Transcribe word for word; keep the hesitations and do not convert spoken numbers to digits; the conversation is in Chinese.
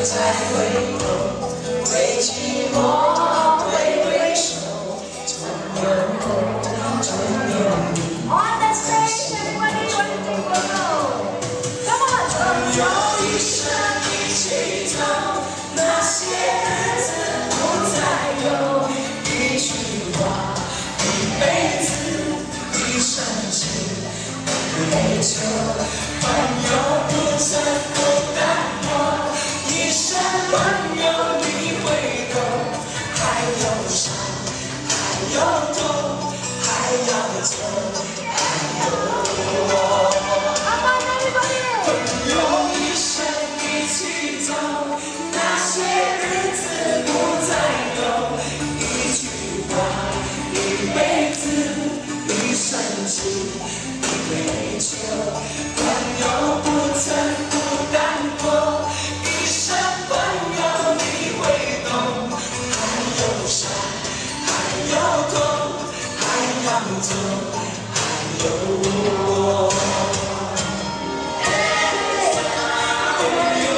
再回头，为寂寞，为回首，总有我，总有你。On the stage, everybody, one, two, go! Come on! 总有一生一起走，那些日子不再有。一句话，一辈子，一生情，不内疚。朋友不曾不淡漠，一生朋友你会懂。还有伤，还有痛，还要走，还有我。朋友一生一起走，那些日子不再有。一句话，一辈子，一生情，不内疚。朋友不曾不淡漠，一生朋友你会懂。还有伤，还有痛，还要走，还有我。朋友